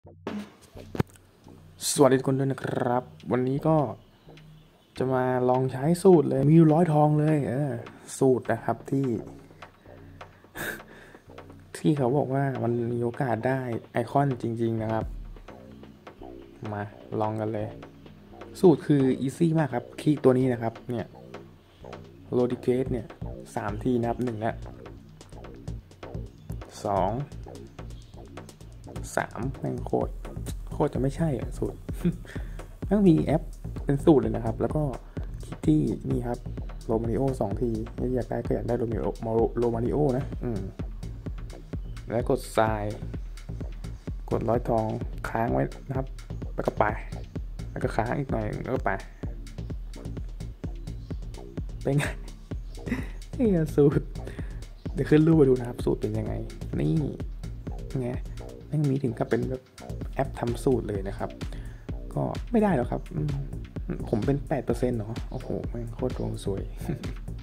สวัสดีทุกคนด้วยนะครับวันนี้ก็จะมาลองใช้สูตรเลยมีอยู่100 ทองเลยสูตรนะครับที่เขาบอกว่ามันมีโอกาสได้ไอคอนจริงๆนะครับมาลองกันเลยสูตรคืออีซี่มากครับคลิกตัวนี้นะครับเนี่ยโรดิเกตเนี่ย3 ทีนะครับ1และ2 3แม่งโคตรจะไม่ใช่สูตรต้องมีแอปเป็นสูตรเลยนะครับแล้วก็คลิกที่นี่ครับโรมาริโอ2 ทีอยากได้ก็อยากได้โรมาริโอนะแล้วกดทรายกด100 ทองค้างไว้นะครับแล้วก็ไปแล้วก็ค้างอีกหน่อยแล้วก็ไปเป็นไงนี่สูตรเดี๋ยวขึ้นรูปไปดูนะครับสูตรเป็นยังไงนี่ไงแม่งมีถึงกับเป็นแบบแอปทำสูตรเลยนะครับก็ไม่ได้หรอกครับผมเป็น8%เนาะโอ้โหแม่งโคตรดวงสวย